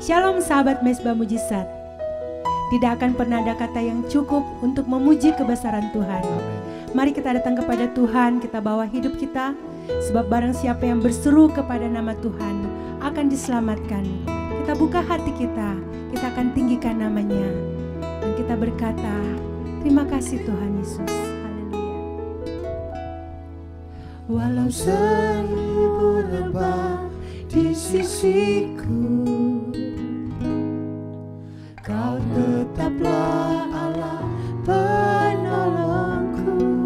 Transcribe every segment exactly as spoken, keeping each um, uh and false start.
Shalom sahabat Mesbah Mujizat. Tidak akan pernah ada kata yang cukup untuk memuji kebesaran Tuhan. Mari kita datang kepada Tuhan, kita bawa hidup kita. Sebab barang siapa yang berseru kepada nama Tuhan akan diselamatkan. Kita buka hati kita, kita akan tinggikan namanya. Dan kita berkata, terima kasih Tuhan Yesus. Haleluya. Walau seribu rebah di sisiku, Kau tetaplah Allah penolongku.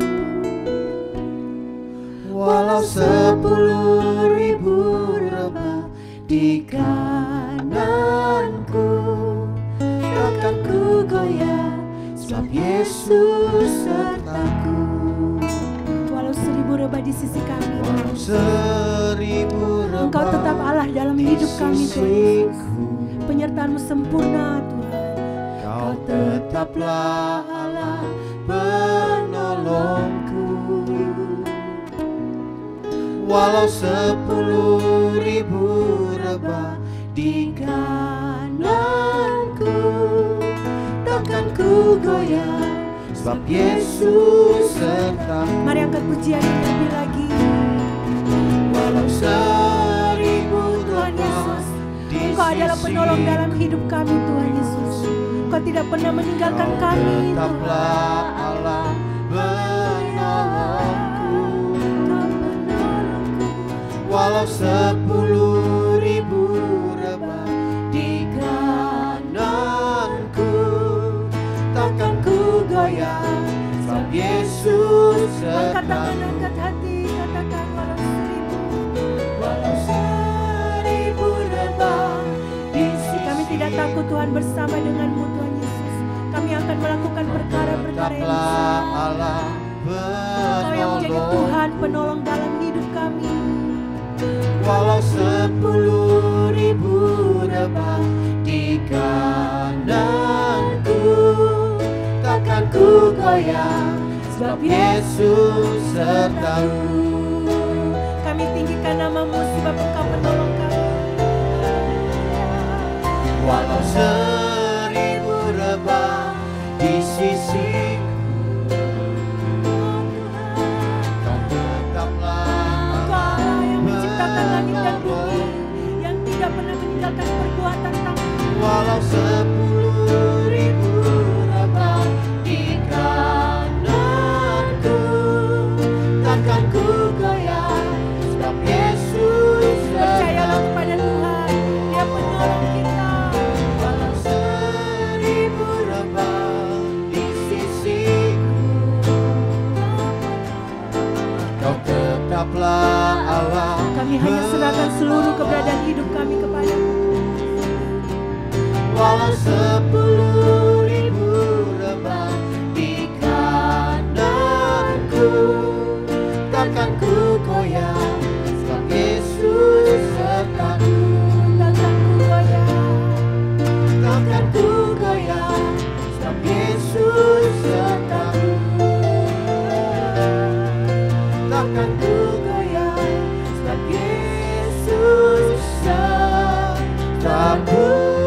Walau sepuluh ribu rebah di kananku, takkan ku goyah, sebab Yesus sertaku. Walau seribu rebah di sisi kami, Walau seribu rebah Engkau tetap Allah dalam hidup kami Tuhan. Penyertaan-Mu sempurna Tuhan. Kau tetaplah Allah penolongku. Walau sepuluh ribu rebah di kananku, takkan ku goyah, sebab Yesus sertaku. Mari angkat pujian yang lebih lagi. Walau seribu Tuhan rebah Yesus, di Engkau adalah penolong sisiku, dalam hidup kami Tuhan Yesus. Engkau tidak pernah meninggalkan Kau kami Tuhan. tetaplah Allah penolongku. Walau sepuluh ribu rebah di kananku, takkan ku goyah, sebab Yesus Angkat tangan, sertaku. angkat hati, katakan walau seribu. Walau seribu rebah di Kami tidak sisiku, takut Tuhan, bersama denganmu Tuhan Yesus. Kami akan melakukan perkara-perkara yang tetaplah besar. Allah Engkau yang menjadi penolong. Tuhan penolong dalam hidup kami. Walau sepuluh ribu rebah di kananku, takkan ku goyah, sebab Yesus sertaku. Kami tinggikan nama-Mu sebab Engkau penolong kami. Walau seribu rebah di sisiku, Kau tetaplah Engkau Allah yang menciptakan langit dan bumi, penolong. yang tidak pernah meninggalkan perbuatan tangan-Mu. Walau sepuluh ribu rebah di kananku, takkan ku goyah, sebab Yesus Percayalah sertaku. kepada Tuhan, Dia penolong kita. Walau seribu rebah di sisiku, Kau tetaplah Allah. Kami hanya serahkan seluruh keberadaan hidup kami kepada-Mu. Walau sepuluh ribu rebah di kananku, takkan ku goyah, sebab Yesus sertaku. Takkan ku goyah. Takkan ku goyah, sebab Yesus sertaku. Takkan ku goyah, sebab Yesus sertaku.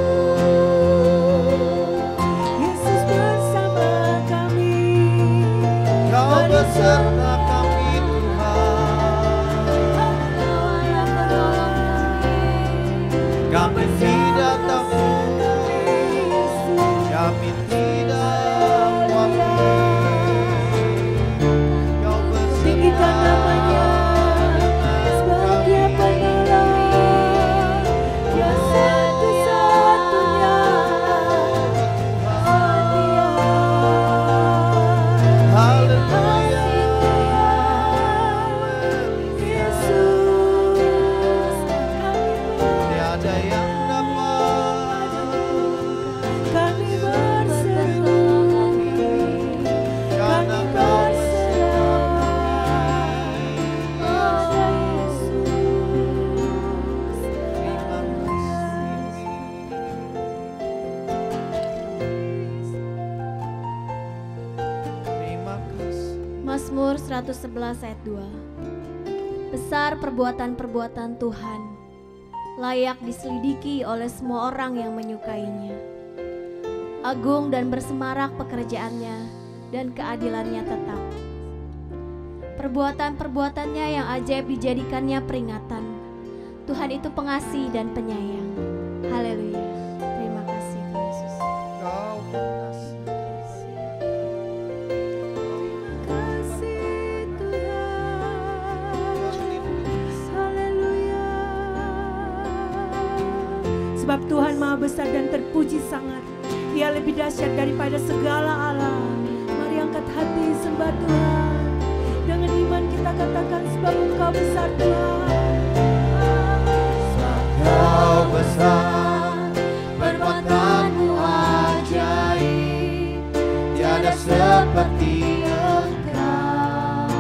Yesus bersama kami. Kau beserta kami Tuhan, kami tidak takut, kami tidak khawatir. Kau Tinggikan beserta namanya, sebab Dia penolong yang satu-satunya setia. Haleluya. Yesus, Tiada yang dapat kami berseru, karena kami Kau berseru, oh terima kasih. Mazmur seratus sebelas ayat dua. Besar perbuatan-perbuatan Tuhan, layak diselidiki oleh semua orang yang menyukainya. Agung dan bersemarak pekerjaannya, dan keadilannya tetap. Perbuatan-perbuatannya yang ajaib dijadikannya peringatan. Tuhan itu pengasih dan penyayang. Haleluya. Terima kasih Tuhan Yesus. Kau pengasih. Sebab Tuhan Maha Besar dan terpuji sangat. Dia lebih dahsyat daripada segala Allah. Mari angkat hati sembah Tuhan. Dengan iman kita katakan sebab Engkau besar Tuhan. Sebab Kau besar, perbuatanmu ajaib, tiada seperti Engkau.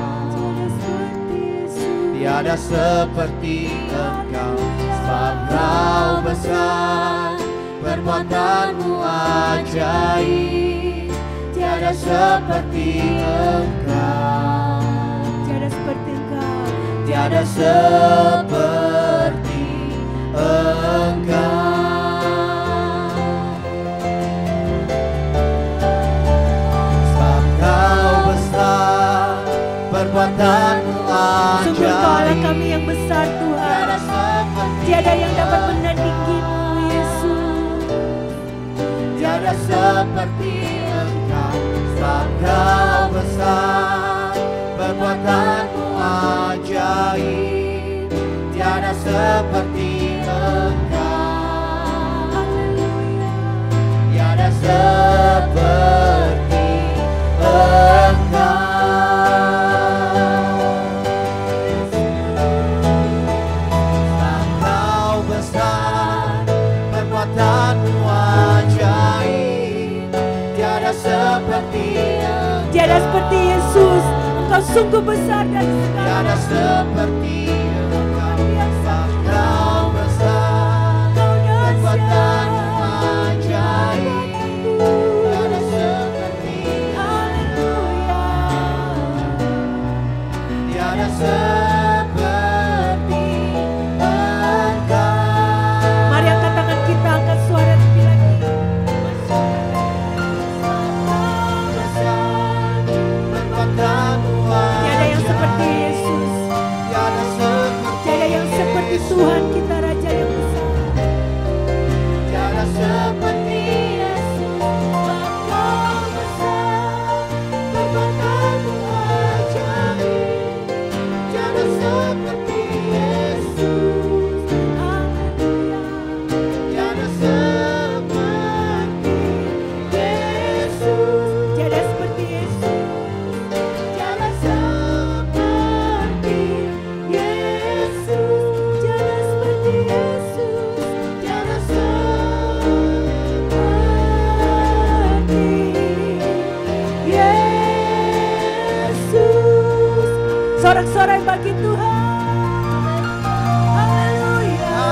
Tiada seperti Engkau. Sebab Kau besar, perbuatanmu ajaib, tiada seperti Engkau. Tiada seperti Engkau. Tiada seperti Engkau. Sebab Kau besar, perbuatanmu Sungguh Engkau Allah ajaib, kami yang besar Tuhan. tiada seperti Tiada yang dapat menandingimu Yesus. tiada seperti Engkau. Sebab Kau besar, perbuatanmu ajaib, tiada seperti Engkau. Tiada seperti Engkau. Sebab Kau besar, perbuatanmu ajaib, tiada seperti Engkau. Tiada seperti Yesus. Engkau sungguh besar dan segala. Tiada seperti Engkau. Sebab Kau besar, perbuatanmu ajaib, tiada seperti Haleluya. tiada seperti Engkau. Mari angkat tangan kita, angkat suara lebih lagi. Besar, perbuatanmu Tiada yang seperti ajaib, Yesus. tiada seperti Tiada yang seperti Tuhan kita Raja yang besar. tiada seperti Yesus. Sebab Kau besar, perbuatanmu ajaib, tiada seperti Yesus. Haleluya. Tiada seperti Yesus. Tiada seperti Yesus. Tiada seperti Yesus. Tiada seperti Yesus. Tiada seperti Yesus. Sorak-sorai bagi Tuhan. Haleluya.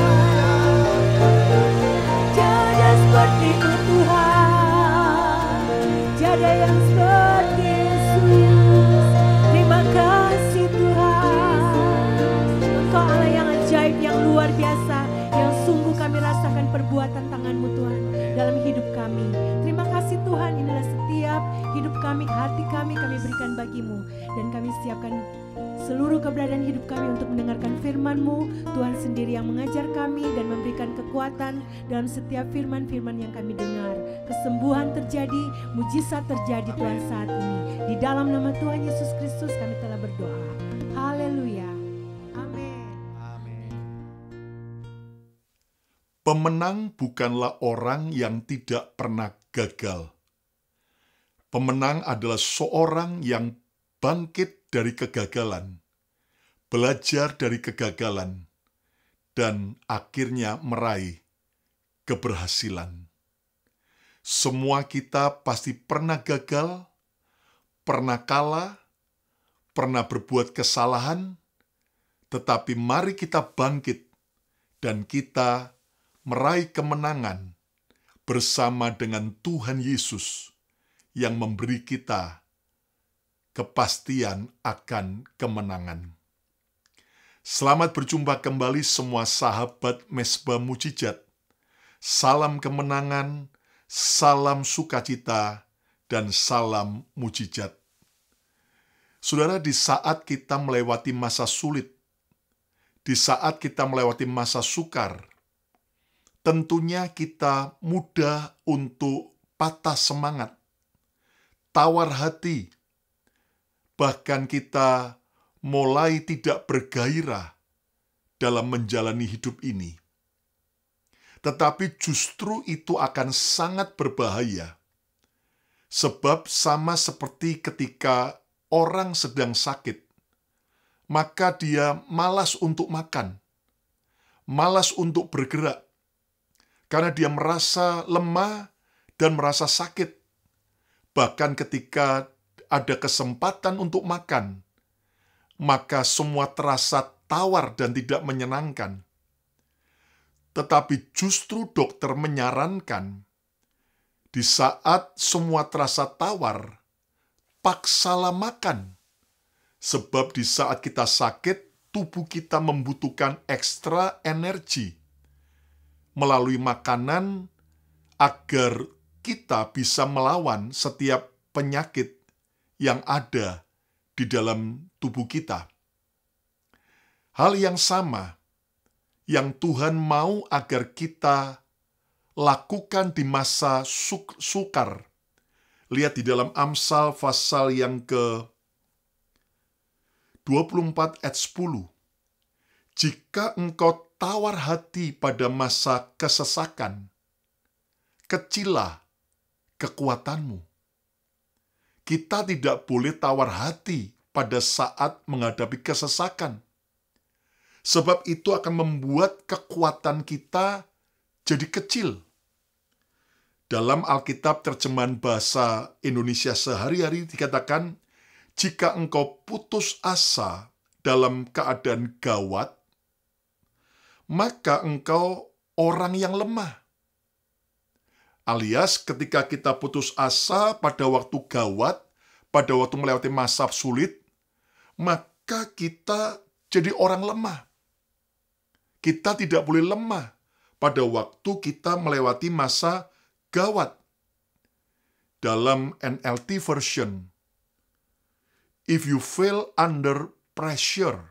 Tiada seperti-Mu Tuhan. Tiada yang seperti Yesus. Terima kasih Tuhan. Engkau Allah yang ajaib, yang luar biasa, yang sungguh kami rasakan perbuatan tangan-Mu Tuhan dalam hidup kami. Terima kasih Tuhan, inilah setiap hidup kami, hati kami, kami berikan bagi-Mu. Dan kami siapkan seluruh keberadaan hidup kami untuk mendengarkan firman-Mu. Tuhan sendiri yang mengajar kami dan memberikan kekuatan dalam setiap firman-firman yang kami dengar. Kesembuhan terjadi, mujizat terjadi Tuhan saat ini. Di dalam nama Tuhan Yesus Kristus kami telah berdoa. Haleluya. Amin. Amin. Pemenang bukanlah orang yang tidak pernah gagal. Pemenang adalah seorang yang bangkit dari kegagalan, belajar dari kegagalan, dan akhirnya meraih keberhasilan. Semua kita pasti pernah gagal, pernah kalah, pernah berbuat kesalahan, tetapi mari kita bangkit dan kita meraih kemenangan bersama dengan Tuhan Yesus yang memberi kita kepastian akan kemenangan. Selamat berjumpa kembali semua sahabat Mesbah Mujizat. Salam kemenangan, salam sukacita, dan salam mujizat. Saudara, di saat kita melewati masa sulit, di saat kita melewati masa sukar, tentunya kita mudah untuk patah semangat, tawar hati, bahkan kita mulai tidak bergairah dalam menjalani hidup ini. Tetapi justru itu akan sangat berbahaya, sebab sama seperti ketika orang sedang sakit, maka dia malas untuk makan, malas untuk bergerak, karena dia merasa lemah dan merasa sakit. Bahkan ketika ada kesempatan untuk makan, maka semua terasa tawar dan tidak menyenangkan. Tetapi justru dokter menyarankan, di saat semua terasa tawar, paksalah makan. Sebab di saat kita sakit, tubuh kita membutuhkan ekstra energi melalui makanan agar kita bisa melawan setiap penyakit yang ada di dalam tubuh kita. Hal yang sama yang Tuhan mau agar kita lakukan di masa suk sukar. Lihat di dalam Amsal pasal yang ke dua puluh empat ayat sepuluh. Jika engkau tawar hati pada masa kesesakan, kecillah kekuatanmu. Kita tidak boleh tawar hati pada saat menghadapi kesesakan. Sebab itu akan membuat kekuatan kita jadi kecil. Dalam Alkitab terjemahan bahasa Indonesia sehari-hari dikatakan, jika engkau putus asa dalam keadaan gawat, maka engkau orang yang lemah. Alias ketika kita putus asa pada waktu gawat, pada waktu melewati masa sulit, maka kita jadi orang lemah. Kita tidak boleh lemah pada waktu kita melewati masa gawat. Dalam N L T version, if you fail under pressure,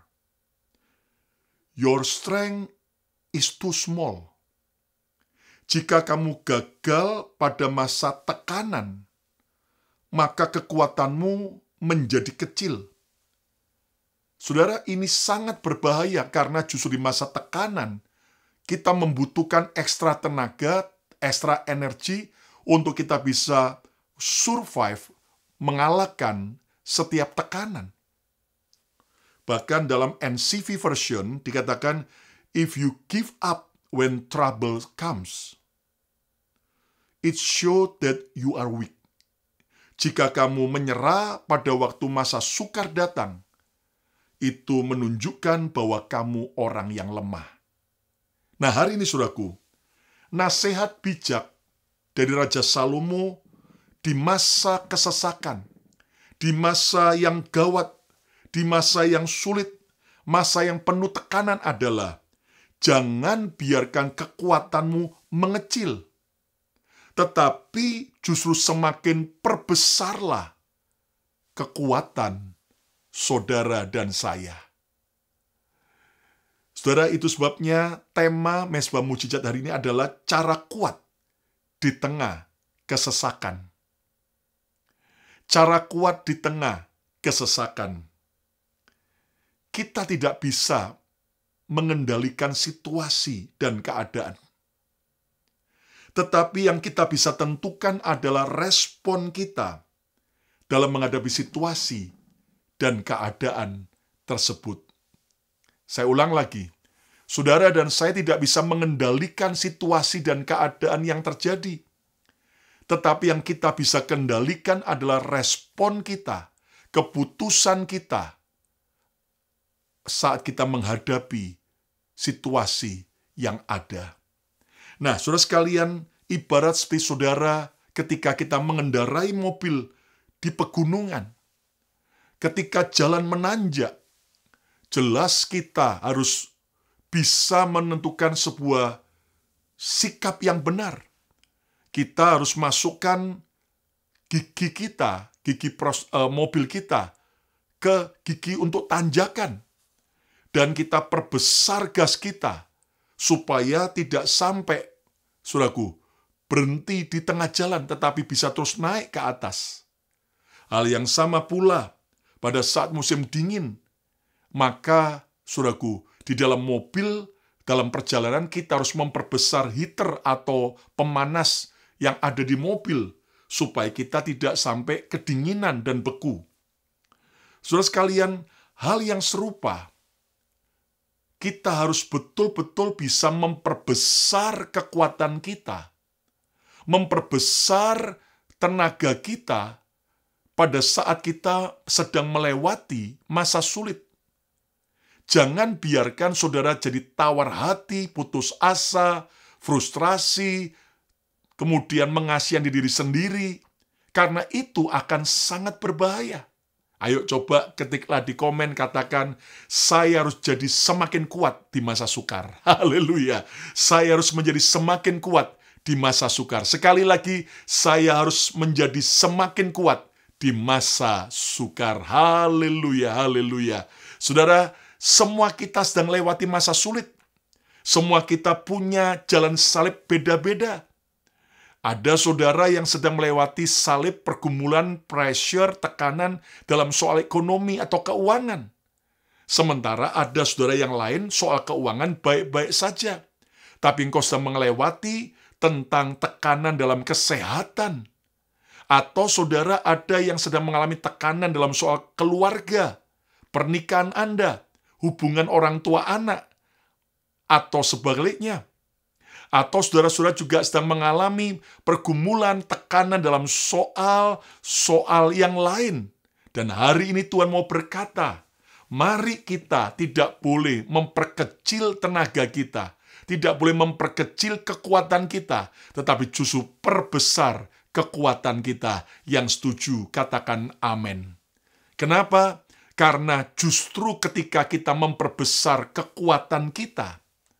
your strength is too small. Jika kamu gagal pada masa tekanan, maka kekuatanmu menjadi kecil. Saudara, ini sangat berbahaya karena justru di masa tekanan, kita membutuhkan ekstra tenaga, ekstra energi untuk kita bisa survive, mengalahkan setiap tekanan. Bahkan dalam N C V version dikatakan, if you give up when trouble comes, it shows that you are weak. Jika kamu menyerah pada waktu masa sukar datang, itu menunjukkan bahwa kamu orang yang lemah. Nah, hari ini saudaraku, nasihat bijak dari Raja Salomo di masa kesesakan, di masa yang gawat, di masa yang sulit, masa yang penuh tekanan adalah, jangan biarkan kekuatanmu mengecil, tetapi justru semakin perbesarlah kekuatan saudara dan saya. Saudara, itu sebabnya tema Mesbah Mujizat hari ini adalah cara kuat di tengah kesesakan. Cara kuat di tengah kesesakan. Kita tidak bisa mengendalikan situasi dan keadaan. Tetapi yang kita bisa tentukan adalah respon kita dalam menghadapi situasi dan keadaan tersebut. Saya ulang lagi, saudara dan saya tidak bisa mengendalikan situasi dan keadaan yang terjadi. Tetapi yang kita bisa kendalikan adalah respon kita, keputusan kita saat kita menghadapi situasi yang ada. Nah, saudara sekalian, ibarat seperti saudara ketika kita mengendarai mobil di pegunungan. Ketika jalan menanjak, jelas kita harus bisa menentukan sebuah sikap yang benar. Kita harus masukkan gigi kita, gigi pros, eh, mobil kita, ke gigi untuk tanjakan. Dan kita perbesar gas kita, supaya tidak sampai, saudaraku, berhenti di tengah jalan, tetapi bisa terus naik ke atas. Hal yang sama pula, pada saat musim dingin, maka, saudaraku, di dalam mobil, dalam perjalanan kita harus memperbesar heater atau pemanas yang ada di mobil, supaya kita tidak sampai kedinginan dan beku. Saudara sekalian, hal yang serupa, kita harus betul-betul bisa memperbesar kekuatan kita, memperbesar tenaga kita pada saat kita sedang melewati masa sulit. Jangan biarkan saudara jadi tawar hati, putus asa, frustrasi, kemudian mengasihani diri sendiri, karena itu akan sangat berbahaya. Ayo coba ketiklah di komen, katakan, saya harus jadi semakin kuat di masa sukar. Haleluya. Saya harus menjadi semakin kuat di masa sukar. Sekali lagi, saya harus menjadi semakin kuat di masa sukar. Haleluya, haleluya. Saudara, semua kita sedang lewati masa sulit. Semua kita punya jalan salib beda-beda. Ada saudara yang sedang melewati salib pergumulan, pressure, tekanan dalam soal ekonomi atau keuangan. Sementara ada saudara yang lain soal keuangan baik-baik saja. Tapi engkau sedang melewati tentang tekanan dalam kesehatan. Atau saudara ada yang sedang mengalami tekanan dalam soal keluarga, pernikahan Anda, hubungan orang tua anak, atau sebaliknya. Atau saudara-saudara juga sedang mengalami pergumulan, tekanan dalam soal-soal yang lain. Dan hari ini Tuhan mau berkata, mari kita tidak boleh memperkecil tenaga kita, tidak boleh memperkecil kekuatan kita, tetapi justru perbesar kekuatan kita. Yang setuju, katakan amin. Kenapa? Karena justru ketika kita memperbesar kekuatan kita,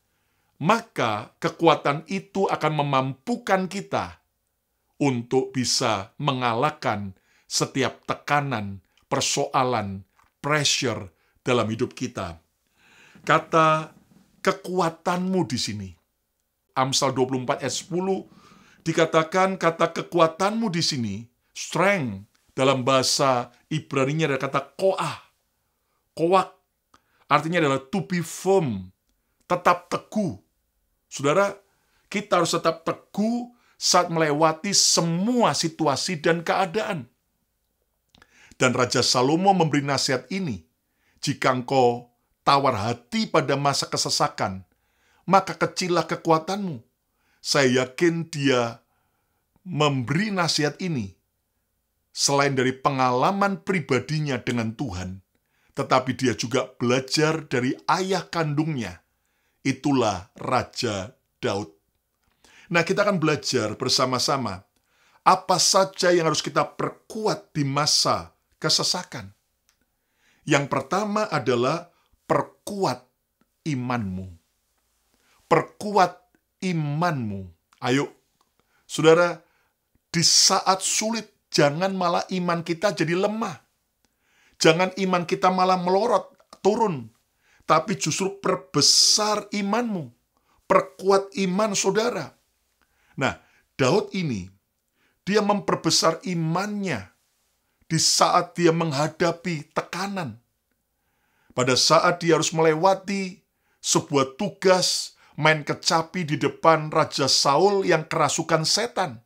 maka kekuatan itu akan memampukan kita untuk bisa mengalahkan setiap tekanan, persoalan, pressure dalam hidup kita. Kata kekuatanmu di sini, Amsal dua puluh empat ayat sepuluh, dikatakan kata kekuatanmu di sini, strength, dalam bahasa Ibrani-nya ada kata koah. Koak artinya adalah to be firm, tetap teguh. Saudara, kita harus tetap teguh saat melewati semua situasi dan keadaan. Dan Raja Salomo memberi nasihat ini, jika engkau tawar hati pada masa kesesakan, maka kecillah kekuatanmu. Saya yakin dia memberi nasihat ini, selain dari pengalaman pribadinya dengan Tuhan, tetapi dia juga belajar dari ayah kandungnya. Itulah Raja Daud. Nah, kita akan belajar bersama-sama apa saja yang harus kita perkuat di masa kesesakan. Yang pertama adalah perkuat imanmu. Perkuat imanmu. Ayo, saudara, di saat sulit, jangan malah iman kita jadi lemah. Jangan iman kita malah melorot, turun. Tapi justru perbesar imanmu. Perkuat iman saudara. Nah, Daud ini, dia memperbesar imannya di saat dia menghadapi tekanan. Pada saat dia harus melewati sebuah tugas main kecapi di depan Raja Saul yang kerasukan setan.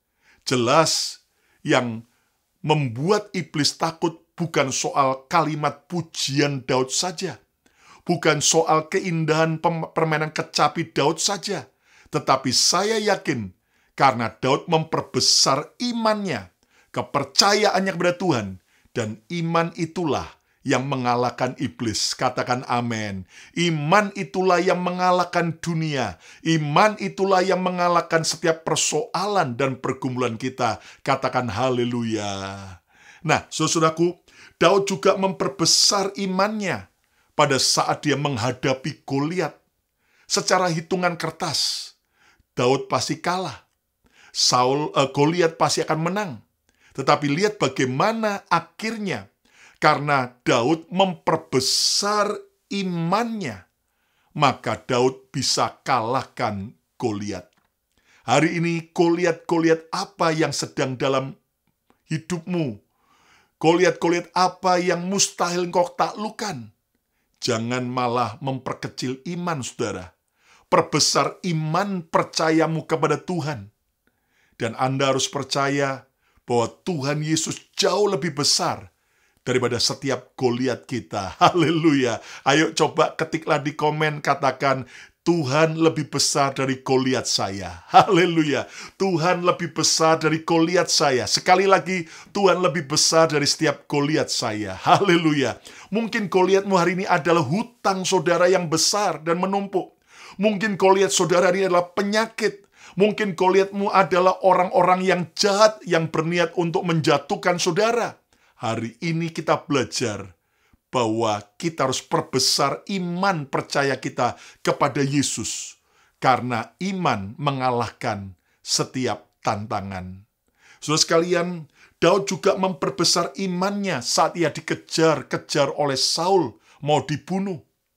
Jelas yang membuat iblis takut bukan soal kalimat pujian Daud saja. Bukan soal keindahan permainan kecapi Daud saja. Tetapi saya yakin karena Daud memperbesar imannya, kepercayaannya kepada Tuhan. Dan iman itulah yang mengalahkan iblis. Katakan amin. Iman itulah yang mengalahkan dunia. Iman itulah yang mengalahkan setiap persoalan dan pergumulan kita. Katakan haleluya. Nah, saudaraku, Daud juga memperbesar imannya pada saat dia menghadapi Goliat. Secara hitungan kertas, Daud pasti kalah. Saul, uh, Goliat pasti akan menang. Tetapi lihat bagaimana akhirnya, karena Daud memperbesar imannya, maka Daud bisa kalahkan Goliat. Hari ini Goliat-Goliat apa yang sedang dalam hidupmu? Goliat-Goliat apa yang mustahil engkau taklukkan? Jangan malah memperkecil iman, saudara. Perbesar iman percayamu kepada Tuhan. Dan Anda harus percaya bahwa Tuhan Yesus jauh lebih besar daripada setiap Goliat kita. Haleluya. Ayo coba ketiklah di komen, katakan, Tuhan lebih besar dari Goliat saya. Haleluya. Tuhan lebih besar dari Goliat saya. Sekali lagi, Tuhan lebih besar dari setiap Goliat saya. Haleluya. Mungkin Goliatmu hari ini adalah hutang saudara yang besar dan menumpuk. Mungkin Goliat saudara ini adalah penyakit. Mungkin Goliatmu adalah orang-orang yang jahat yang berniat untuk menjatuhkan saudara. Hari ini kita belajar bahwa kita harus perbesar iman percaya kita kepada Yesus. Karena iman mengalahkan setiap tantangan. Saudara sekalian, Daud juga memperbesar imannya saat ia dikejar-kejar oleh Saul, mau dibunuh.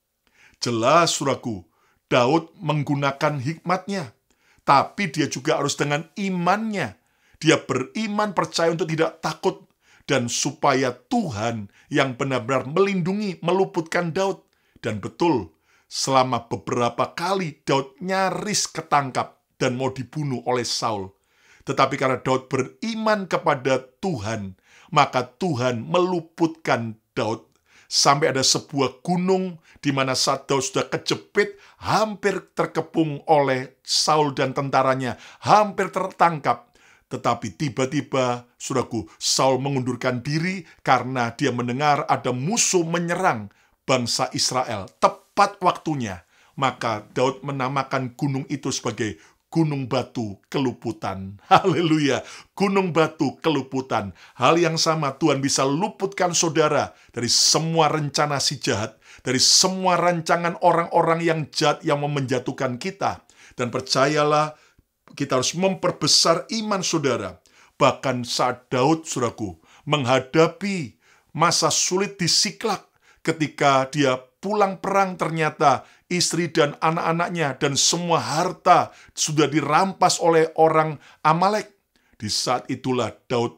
Jelas, saudaraku, Daud menggunakan hikmatnya, tapi dia juga harus dengan imannya. Dia beriman percaya untuk tidak takut, dan supaya Tuhan yang benar-benar melindungi, meluputkan Daud. Dan betul, selama beberapa kali Daud nyaris ketangkap dan mau dibunuh oleh Saul. Tetapi karena Daud beriman kepada Tuhan, maka Tuhan meluputkan Daud. Sampai ada sebuah gunung di mana saat Daud sudah kejepit, hampir terkepung oleh Saul dan tentaranya, hampir tertangkap. Tetapi tiba-tiba, saudaraku, Saul mengundurkan diri karena dia mendengar ada musuh menyerang bangsa Israel. Tepat waktunya, maka Daud menamakan gunung itu sebagai Gunung Batu Keluputan. Haleluya, Gunung Batu Keluputan. Hal yang sama, Tuhan bisa luputkan saudara dari semua rencana si jahat, dari semua rancangan orang-orang yang jahat yang mau menjatuhkan kita. Dan percayalah, kita harus memperbesar iman saudara. Bahkan saat Daud, saudaraku, menghadapi masa sulit di Siklak, ketika dia pulang perang ternyata istri dan anak-anaknya dan semua harta sudah dirampas oleh orang Amalek. Di saat itulah Daud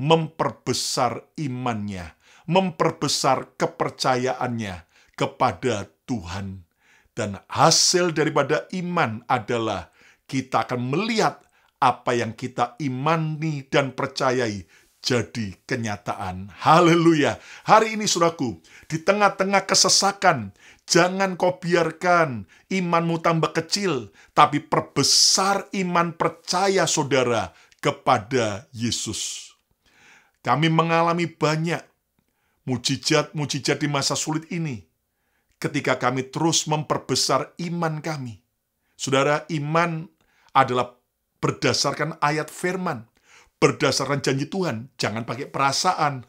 memperbesar imannya, memperbesar kepercayaannya kepada Tuhan. Dan hasil daripada iman adalah kita akan melihat apa yang kita imani dan percayai jadi kenyataan. Haleluya. Hari ini, saudaraku, di tengah-tengah kesesakan, jangan kau biarkan imanmu tambah kecil, tapi perbesar iman percaya saudara kepada Yesus. Kami mengalami banyak mujizat-mujizat di masa sulit ini, ketika kami terus memperbesar iman kami. Saudara, iman adalah berdasarkan ayat firman, berdasarkan janji Tuhan, jangan pakai perasaan.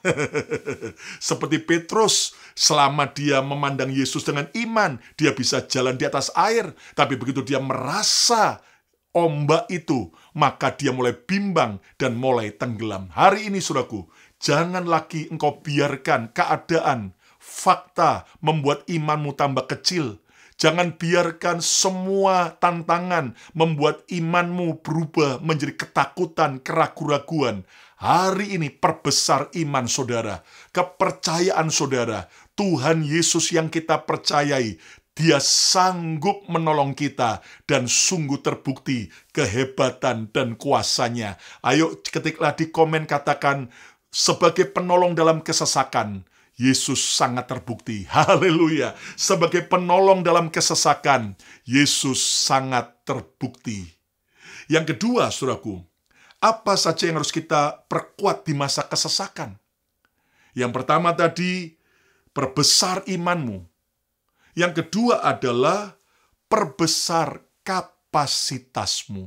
Seperti Petrus, selama dia memandang Yesus dengan iman, dia bisa jalan di atas air. Tapi begitu dia merasa ombak itu, maka dia mulai bimbang dan mulai tenggelam. Hari ini, saudaraku, jangan lagi engkau biarkan keadaan, fakta membuat imanmu tambah kecil. Jangan biarkan semua tantangan membuat imanmu berubah menjadi ketakutan, keraguan-raguan. Hari ini perbesar iman saudara, kepercayaan saudara. Tuhan Yesus yang kita percayai, Dia sanggup menolong kita dan sungguh terbukti kehebatan dan kuasanya. Ayo ketiklah di komen, katakan, sebagai penolong dalam kesesakan, Yesus sangat terbukti. Haleluya. Sebagai penolong dalam kesesakan, Yesus sangat terbukti. Yang kedua, saudaraku, apa saja yang harus kita perkuat di masa kesesakan? Yang pertama tadi, perbesar imanmu. Yang kedua adalah perbesar kapasitasmu.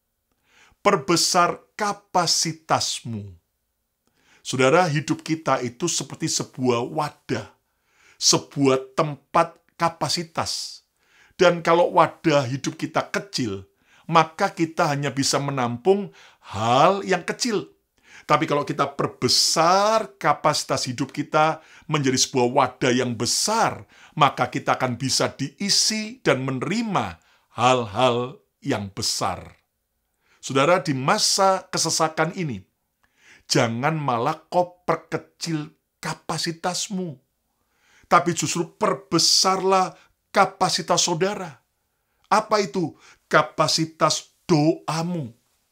Perbesar kapasitasmu. Saudara, hidup kita itu seperti sebuah wadah, sebuah tempat kapasitas. Dan kalau wadah hidup kita kecil, maka kita hanya bisa menampung hal yang kecil. Tapi kalau kita perbesar kapasitas hidup kita menjadi sebuah wadah yang besar, maka kita akan bisa diisi dan menerima hal-hal yang besar. Saudara, di masa kesesakan ini, jangan malah kau perkecil kapasitasmu, tapi justru perbesarlah kapasitas saudara. Apa itu? Kapasitas doamu.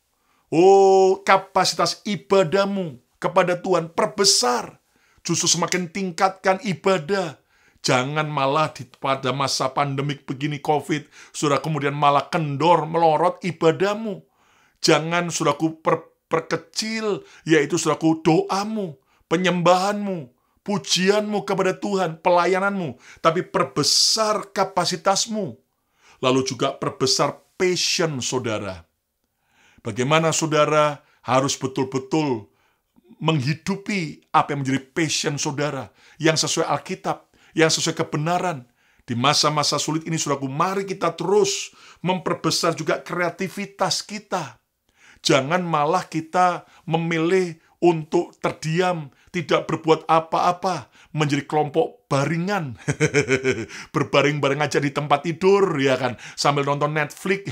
Oh, kapasitas ibadahmu kepada Tuhan perbesar. Justru semakin tingkatkan ibadah. Jangan malah di, pada masa pandemik begini COVID, saudara kemudian malah kendor melorot ibadahmu. Jangan saudaraku per, perkecil, yaitu saudaraku doamu, penyembahanmu, pujianmu kepada Tuhan, pelayananmu. Tapi perbesar kapasitasmu. Lalu juga perbesar passion saudara. Bagaimana saudara harus betul-betul menghidupi apa yang menjadi passion saudara, yang sesuai Alkitab, yang sesuai kebenaran. Di masa-masa sulit ini, saudaraku, mari kita terus memperbesar juga kreativitas kita. Jangan malah kita memilih untuk terdiam, tidak berbuat apa-apa, menjadi kelompok baringan. Berbaring-baring aja di tempat tidur, ya kan, sambil nonton Netflix,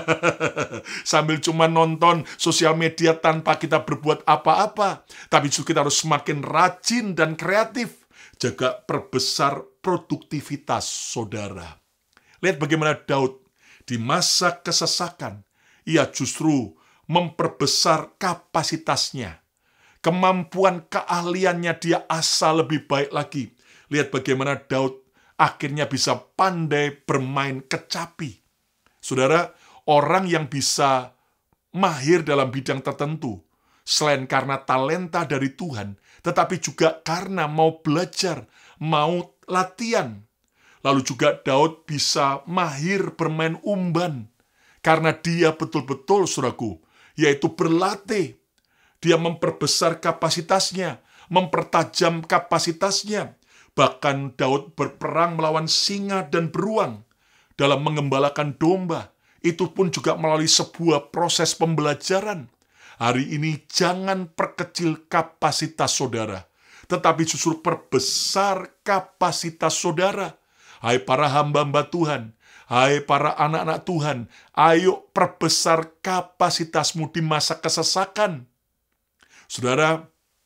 sambil cuma nonton sosial media tanpa kita berbuat apa-apa. Tapi justru kita harus semakin rajin dan kreatif, jaga perbesar produktivitas saudara. Lihat bagaimana Daud di masa kesesakan, ia justru memperbesar kapasitasnya. Kemampuan keahliannya dia asah lebih baik lagi. Lihat bagaimana Daud akhirnya bisa pandai bermain kecapi. Saudara, orang yang bisa mahir dalam bidang tertentu, selain karena talenta dari Tuhan, tetapi juga karena mau belajar, mau latihan. Lalu juga Daud bisa mahir bermain umban, karena dia betul-betul, saudaraku, yaitu berlatih. Dia memperbesar kapasitasnya, mempertajam kapasitasnya. Bahkan Daud berperang melawan singa dan beruang dalam mengembalakan domba. Itu pun juga melalui sebuah proses pembelajaran. Hari ini jangan perkecil kapasitas saudara, tetapi justru perbesar kapasitas saudara. Hai para hamba-hamba Tuhan, hai para anak-anak Tuhan, ayo perbesar kapasitasmu di masa kesesakan. Saudara,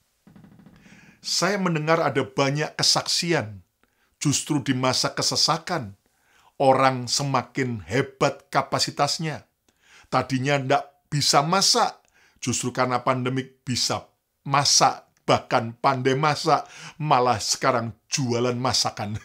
saya mendengar ada banyak kesaksian justru di masa kesesakan. Orang semakin hebat kapasitasnya. Tadinya tidak bisa masak, justru karena pandemik bisa masak, bahkan pandai masak, malah sekarang jualan masakan.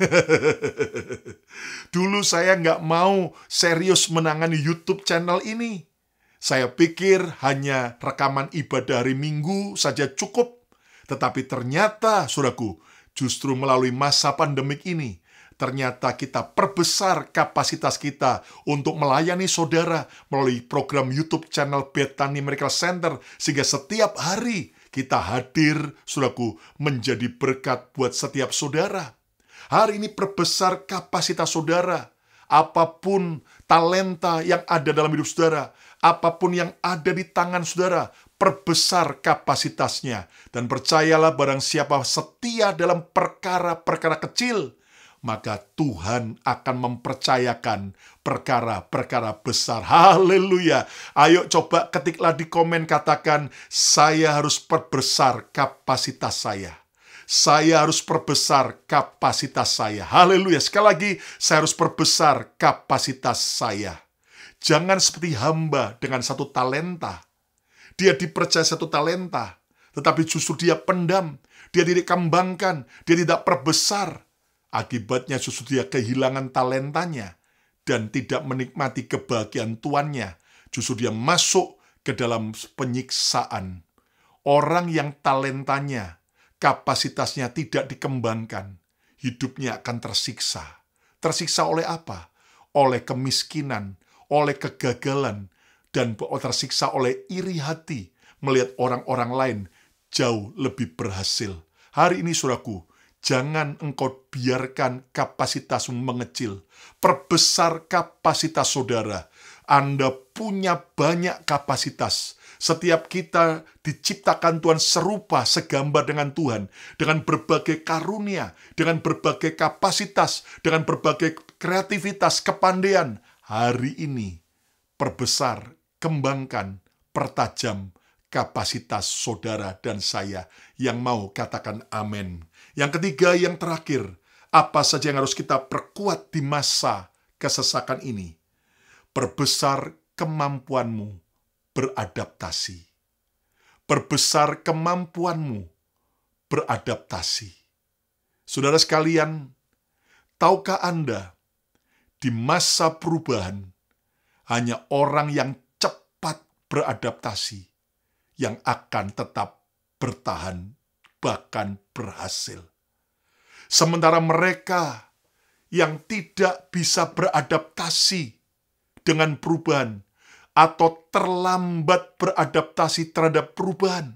Dulu saya nggak mau serius menangani YouTube channel ini. Saya pikir hanya rekaman ibadah hari Minggu saja cukup. Tetapi ternyata, saudaraku, justru melalui masa pandemik ini, ternyata kita perbesar kapasitas kita untuk melayani saudara melalui program YouTube channel Bethany Miracle Center, sehingga setiap hari kita hadir, saudaraku, menjadi berkat buat setiap saudara. Hari ini perbesar kapasitas saudara. Apapun talenta yang ada dalam hidup saudara, apapun yang ada di tangan saudara, perbesar kapasitasnya. Dan percayalah, barang siapa setia dalam perkara-perkara kecil, maka Tuhan akan mempercayakan perkara-perkara besar. Haleluya. Ayo coba ketiklah di komen, katakan, saya harus perbesar kapasitas saya. Saya harus perbesar kapasitas saya. Haleluya. Sekali lagi, saya harus perbesar kapasitas saya. Jangan seperti hamba dengan satu talenta. Dia dipercaya satu talenta, tetapi justru dia pendam. Dia tidak kembangkan, dia tidak perbesar. Akibatnya justru dia kehilangan talentanya dan tidak menikmati kebahagiaan tuannya. Justru dia masuk ke dalam penyiksaan. Orang yang talentanya, kapasitasnya tidak dikembangkan, hidupnya akan tersiksa. Tersiksa oleh apa? Oleh kemiskinan, oleh kegagalan, dan tersiksa oleh iri hati melihat orang-orang lain jauh lebih berhasil. Hari ini, saudaraku, jangan engkau biarkan kapasitasmu mengecil. Perbesar kapasitas saudara. Anda punya banyak kapasitas. Setiap kita diciptakan Tuhan serupa, segambar dengan Tuhan. Dengan berbagai karunia, dengan berbagai kapasitas, dengan berbagai kreativitas, kepandaian. Hari ini, perbesar, kembangkan, pertajam kapasitas saudara dan saya yang mau katakan amin. Yang ketiga, yang terakhir, apa saja yang harus kita perkuat di masa kesesakan ini? Perbesar kemampuanmu beradaptasi. Perbesar kemampuanmu beradaptasi. Saudara sekalian, tahukah Anda, di masa perubahan, hanya orang yang cepat beradaptasi yang akan tetap bertahan, bahkan berhasil. Sementara mereka yang tidak bisa beradaptasi dengan perubahan atau terlambat beradaptasi terhadap perubahan,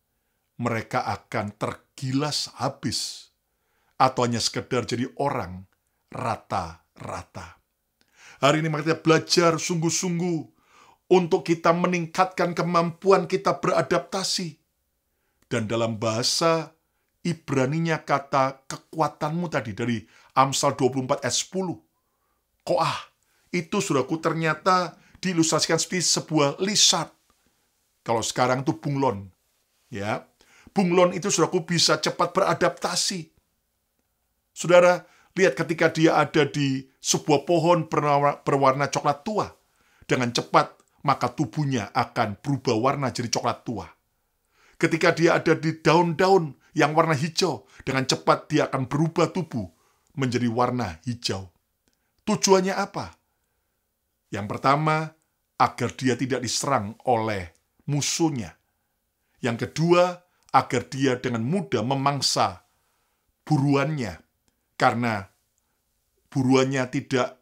mereka akan tergilas habis atau hanya sekedar jadi orang rata-rata. Hari ini mari kita belajar sungguh-sungguh untuk kita meningkatkan kemampuan kita beradaptasi. Dan dalam bahasa Ibraninya kata kekuatanmu tadi dari Amsal dua puluh empat ayat sepuluh. Koah, itu saudaraku ternyata diilustrasikan seperti sebuah lizard. Kalau sekarang itu bunglon. Ya, bunglon itu saudaraku bisa cepat beradaptasi. Saudara, lihat ketika dia ada di sebuah pohon berwarna, berwarna coklat tua. Dengan cepat, maka tubuhnya akan berubah warna jadi coklat tua. Ketika dia ada di daun-daun yang warna hijau, dengan cepat dia akan berubah tubuh menjadi warna hijau. Tujuannya apa? Yang pertama, agar dia tidak diserang oleh musuhnya. Yang kedua, agar dia dengan mudah memangsa buruannya, karena buruannya tidak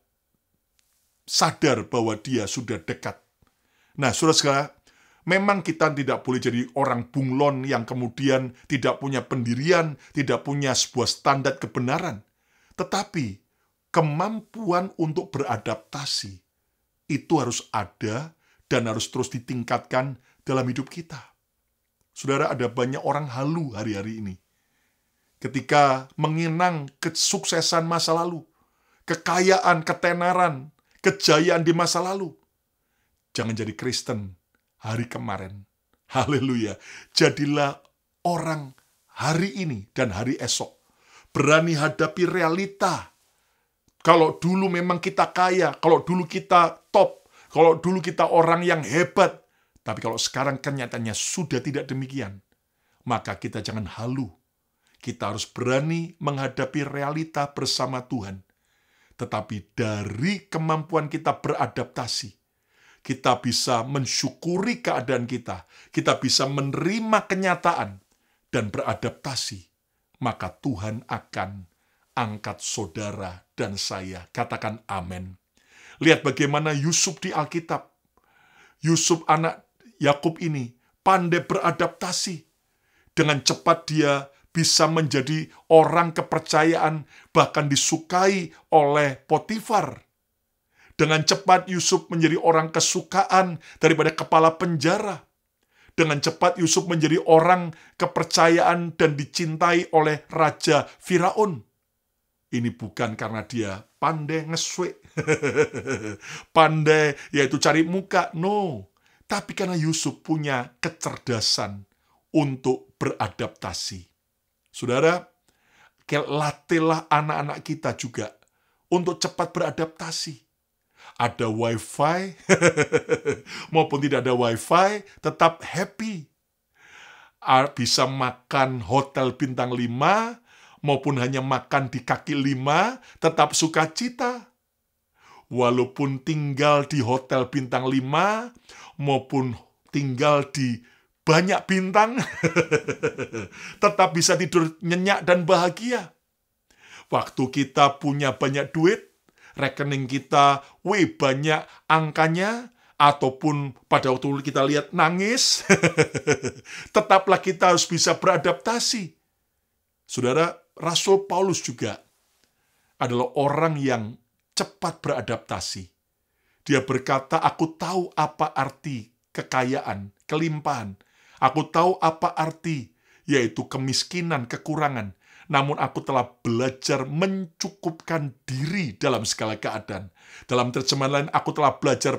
sadar bahwa dia sudah dekat. Nah, saudara-saudara, memang kita tidak boleh jadi orang bunglon yang kemudian tidak punya pendirian, tidak punya sebuah standar kebenaran. Tetapi, kemampuan untuk beradaptasi itu harus ada dan harus terus ditingkatkan dalam hidup kita. Saudara, ada banyak orang halu hari-hari ini. Ketika mengenang kesuksesan masa lalu, kekayaan, ketenaran, kejayaan di masa lalu. Jangan jadi Kristen hari kemarin. Haleluya. Jadilah orang hari ini dan hari esok. Berani hadapi realita. Kalau dulu memang kita kaya, kalau dulu kita top, kalau dulu kita orang yang hebat, tapi kalau sekarang kenyataannya sudah tidak demikian, maka kita jangan halu. Kita harus berani menghadapi realita bersama Tuhan. Tetapi dari kemampuan kita beradaptasi, kita bisa mensyukuri keadaan kita, kita bisa menerima kenyataan dan beradaptasi, maka Tuhan akan angkat saudara dan saya. Katakan amin. Lihat bagaimana Yusuf di Alkitab. Yusuf anak Yakub ini pandai beradaptasi. Dengan cepat dia bisa menjadi orang kepercayaan, bahkan disukai oleh Potifar. Dengan cepat Yusuf menjadi orang kesukaan daripada kepala penjara. Dengan cepat Yusuf menjadi orang kepercayaan dan dicintai oleh Raja Firaun. Ini bukan karena dia pandai ngeswe, pandai yaitu cari muka, no. Tapi karena Yusuf punya kecerdasan untuk beradaptasi. Saudara, latihlah anak-anak kita juga untuk cepat beradaptasi. Ada wifi, maupun tidak ada wifi, tetap happy. Bisa makan hotel bintang lima, maupun hanya makan di kaki lima, tetap sukacita. Walaupun tinggal di hotel bintang lima, maupun tinggal di banyak bintang, tetap bisa tidur nyenyak dan bahagia. Waktu kita punya banyak duit, rekening kita, wih banyak angkanya, ataupun pada waktu kita lihat nangis, tetaplah kita harus bisa beradaptasi. Saudara, Rasul Paulus juga adalah orang yang cepat beradaptasi. Dia berkata, aku tahu apa arti kekayaan, kelimpahan. Aku tahu apa arti, yaitu kemiskinan, kekurangan. Namun aku telah belajar mencukupkan diri dalam segala keadaan. Dalam terjemahan lain, aku telah belajar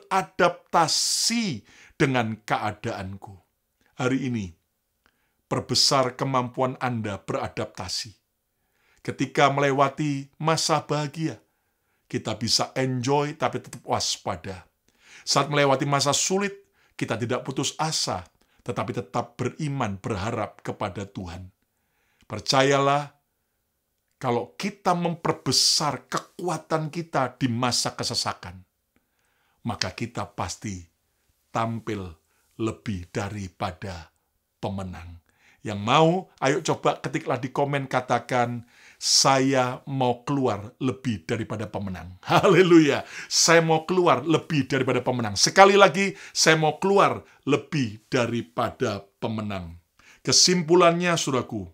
beradaptasi dengan keadaanku. Hari ini, perbesar kemampuan Anda beradaptasi. Ketika melewati masa bahagia, kita bisa enjoy tapi tetap waspada. Saat melewati masa sulit, kita tidak putus asa, tetapi tetap beriman, berharap kepada Tuhan. Percayalah, kalau kita memperbesar kekuatan kita di masa kesesakan, maka kita pasti tampil lebih daripada pemenang. Yang mau, ayo coba ketiklah di komen, katakan, saya mau keluar lebih daripada pemenang. Haleluya, saya mau keluar lebih daripada pemenang. Sekali lagi, saya mau keluar lebih daripada pemenang. Kesimpulannya, saudaraku,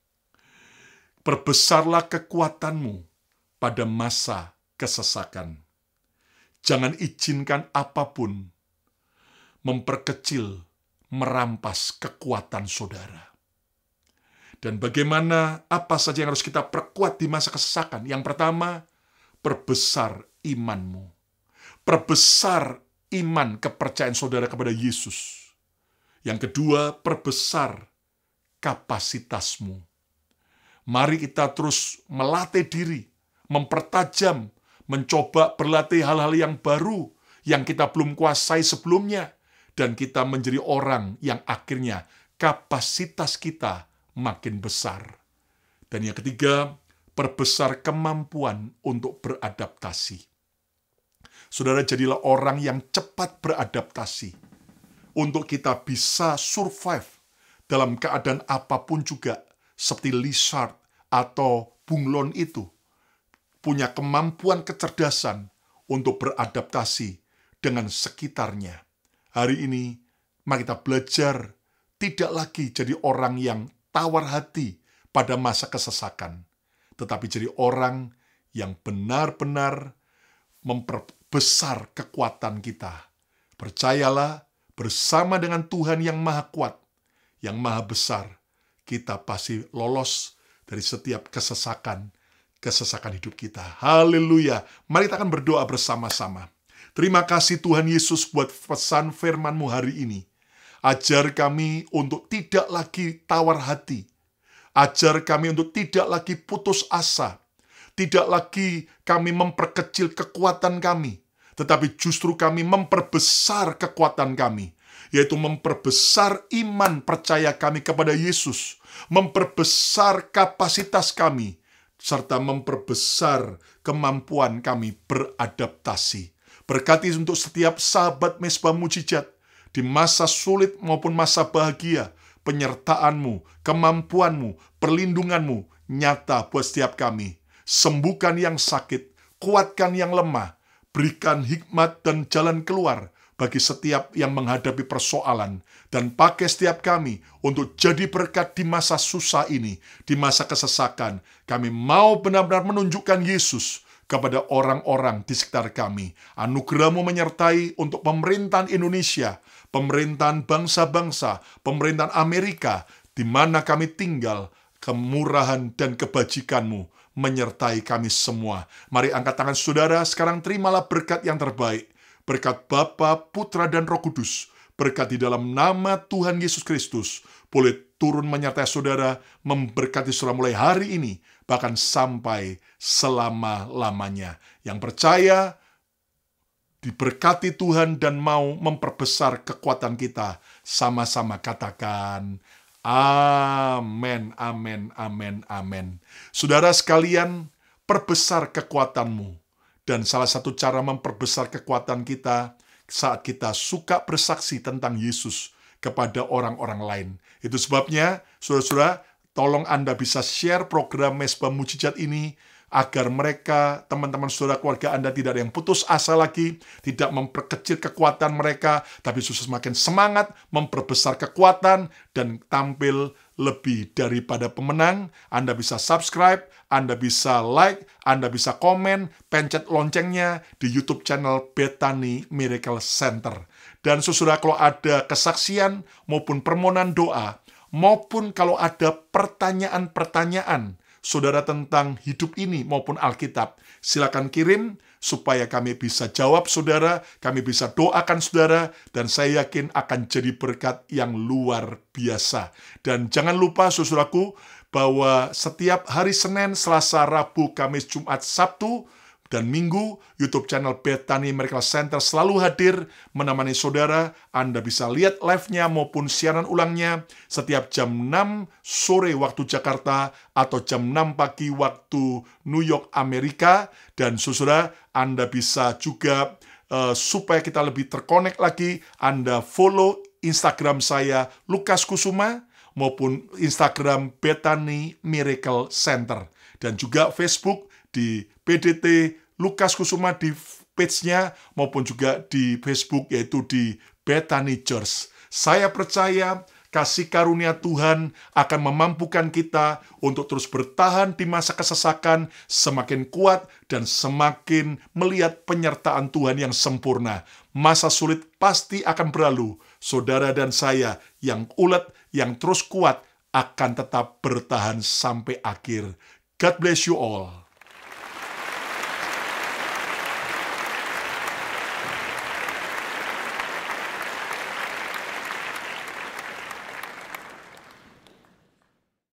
perbesarlah kekuatanmu pada masa kesesakan. Jangan izinkan apapun memperkecil, merampas kekuatan saudara. Dan bagaimana, apa saja yang harus kita perkuat di masa kesesakan? Yang pertama, perbesar imanmu. Perbesar iman kepercayaan saudara kepada Yesus. Yang kedua, perbesar kapasitasmu. Mari kita terus melatih diri, mempertajam, mencoba berlatih hal-hal yang baru yang kita belum kuasai sebelumnya, dan kita menjadi orang yang akhirnya kapasitas kita makin besar. Dan yang ketiga, perbesar kemampuan untuk beradaptasi. Saudara, jadilah orang yang cepat beradaptasi untuk kita bisa survive dalam keadaan apapun juga, seperti Lizard atau bunglon itu punya kemampuan kecerdasan untuk beradaptasi dengan sekitarnya. Hari ini, mari kita belajar tidak lagi jadi orang yang tawar hati pada masa kesesakan, tetapi jadi orang yang benar-benar memperbesar kekuatan kita. Percayalah, bersama dengan Tuhan yang maha kuat, yang maha besar, kita pasti lolos dari setiap kesesakan, kesesakan hidup kita. Haleluya. Mari kita akan berdoa bersama-sama. Terima kasih Tuhan Yesus buat pesan firman-Mu hari ini. Ajar kami untuk tidak lagi tawar hati. Ajar kami untuk tidak lagi putus asa. Tidak lagi kami memperkecil kekuatan kami, tetapi justru kami memperbesar kekuatan kami, yaitu memperbesar iman percaya kami kepada Yesus, memperbesar kapasitas kami, serta memperbesar kemampuan kami beradaptasi. Berkati untuk setiap sahabat Mezbah Mujizat, di masa sulit maupun masa bahagia, penyertaan-Mu, kemampuan-Mu, perlindungan-Mu nyata buat setiap kami. Sembuhkan yang sakit, kuatkan yang lemah, berikan hikmat dan jalan keluar bagi setiap yang menghadapi persoalan, dan pakai setiap kami untuk jadi berkat di masa susah ini, di masa kesesakan. Kami mau benar-benar menunjukkan Yesus kepada orang-orang di sekitar kami. Anugerah-Mu menyertai untuk pemerintahan Indonesia, pemerintahan bangsa-bangsa, pemerintahan Amerika, di mana kami tinggal. Kemurahan dan kebajikan-Mu menyertai kami semua. Mari angkat tangan saudara, sekarang terimalah berkat yang terbaik. Berkat Bapa, Putra, dan Roh Kudus. Berkat di dalam nama Tuhan Yesus Kristus. Boleh turun menyertai saudara, memberkati saudara mulai hari ini, bahkan sampai selama-lamanya. Yang percaya, diberkati Tuhan dan mau memperbesar kekuatan kita. Sama-sama katakan, amin, amin, amin, amin. Saudara sekalian, perbesar kekuatanmu. Dan salah satu cara memperbesar kekuatan kita, saat kita suka bersaksi tentang Yesus kepada orang-orang lain. Itu sebabnya, saudara-saudara, tolong Anda bisa share program Mezbah Mujizat ini, agar mereka, teman-teman saudara keluarga Anda tidak ada yang putus asa lagi, tidak memperkecil kekuatan mereka, tapi justru semakin semangat, memperbesar kekuatan, dan tampil lebih daripada pemenang. Anda bisa subscribe, Anda bisa like, Anda bisa komen, pencet loncengnya di YouTube channel Bethany Miracle Center. Dan saudara, kalau ada kesaksian maupun permohonan doa, maupun kalau ada pertanyaan-pertanyaan saudara tentang hidup ini maupun Alkitab, silakan kirim supaya kami bisa jawab saudara, kami bisa doakan saudara, dan saya yakin akan jadi berkat yang luar biasa. Dan jangan lupa saudaraku, bahwa setiap hari Senin, Selasa, Rabu, Kamis, Jumat, Sabtu, dan Minggu, YouTube channel Bethany Miracle Center selalu hadir menemani saudara. Anda bisa lihat live-nya maupun siaran ulangnya setiap jam enam sore waktu Jakarta atau jam enam pagi waktu New York, Amerika. Dan saudara, Anda bisa juga, uh, supaya kita lebih terkonek lagi, Anda follow Instagram saya, Lukas Kusuma, maupun Instagram Bethany Miracle Center. Dan juga Facebook di P D T Lukas Kusuma di page-nya, maupun juga di Facebook yaitu di Bethany Church. Saya percaya kasih karunia Tuhan akan memampukan kita untuk terus bertahan di masa kesesakan, semakin kuat dan semakin melihat penyertaan Tuhan yang sempurna. Masa sulit pasti akan berlalu. Saudara dan saya yang ulet, yang terus kuat akan tetap bertahan sampai akhir. God bless you all.